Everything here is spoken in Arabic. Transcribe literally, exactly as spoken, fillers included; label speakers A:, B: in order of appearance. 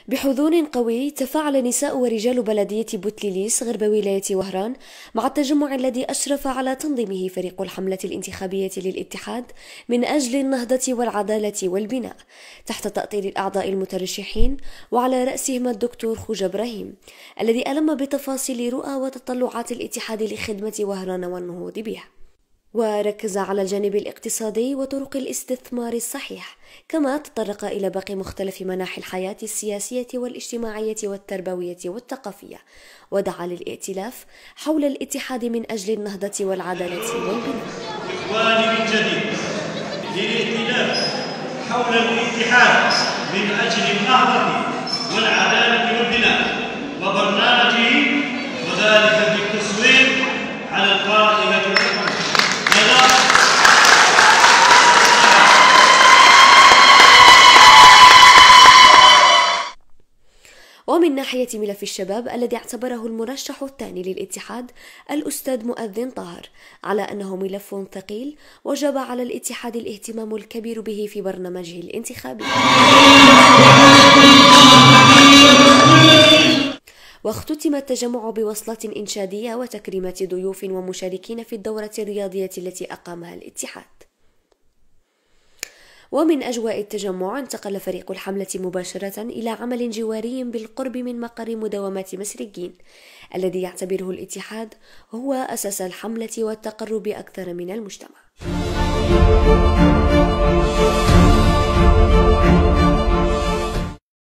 A: بحضور قوي تفاعل نساء ورجال بلدية بوتليليس غرب ولاية وهران مع التجمع الذي أشرف على تنظيمه فريق الحملة الانتخابية للاتحاد من أجل النهضة والعدالة والبناء تحت تأطير الأعضاء المترشحين، وعلى رأسهم الدكتور خوجة إبراهيم الذي ألم بتفاصيل رؤى وتطلعات الاتحاد لخدمة وهران والنهوض بها، وركز على الجانب الاقتصادي وطرق الاستثمار الصحيح، كما تطرق إلى باقي مختلف مناحي الحياة السياسية والاجتماعية والتربوية والثقافية، ودعا للائتلاف حول الاتحاد من أجل النهضة والعدالة والبناء.
B: إخواني من جديد للائتلاف حول الاتحاد من أجل النهضة والعدالة والبناء وبرنامجه، وذلك بالتصويت على القائمة الحكومية.
A: ومن ناحية ملف الشباب الذي اعتبره المرشح الثاني للاتحاد الأستاذ مؤذن طاهر على أنه ملف ثقيل وجب على الاتحاد الاهتمام الكبير به في برنامجه الانتخابي. واختتم التجمع بوصلة إنشادية وتكريمات ضيوف ومشاركين في الدورة الرياضية التي أقامها الاتحاد. ومن أجواء التجمع انتقل فريق الحملة مباشرة إلى عمل جواري بالقرب من مقر مداومات مسرجين الذي يعتبره الاتحاد هو أساس الحملة والتقرب أكثر من المجتمع.